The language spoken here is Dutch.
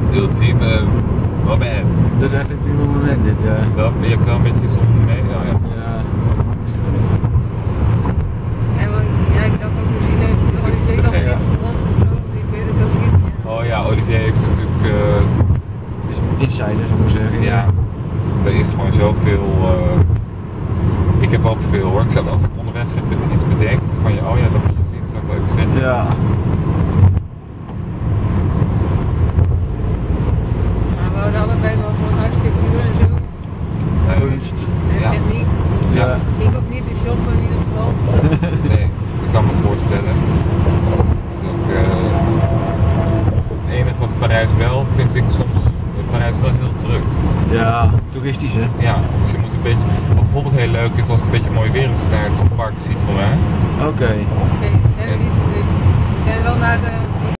ultieme moment. Dat is echt een ultieme moment dit, ja. Je hebt wel een beetje zon mee. Ja. Ja, ik dacht ook misschien heeft Olivier nog tips voor ons of zo, ik weet het ook niet. Oh ja, Olivier heeft natuurlijk... is insider, zou ik maar zeggen. Ja, er is gewoon zoveel... ik heb ook veel hoor. Als ik onderweg iets bedenk van je, oh ja, dat moet je zien, zou ik wel even zeggen. Ja. Maar we houden allebei wel van architectuur en zo. Kunst. En techniek. Ja. Ik hoef niet te shoppen in ieder geval. Nee, ik kan me voorstellen. Het is ook, het enige wat Parijs wel, vind ik soms, Parijs wel heel druk. Ja, toeristisch hè? Ja, dus je moet een beetje, wat bijvoorbeeld heel leuk is als het een beetje mooi weer is, naar het Parc Citroën. Oké. Oké, zijn we niet geweest. We zijn wel naar de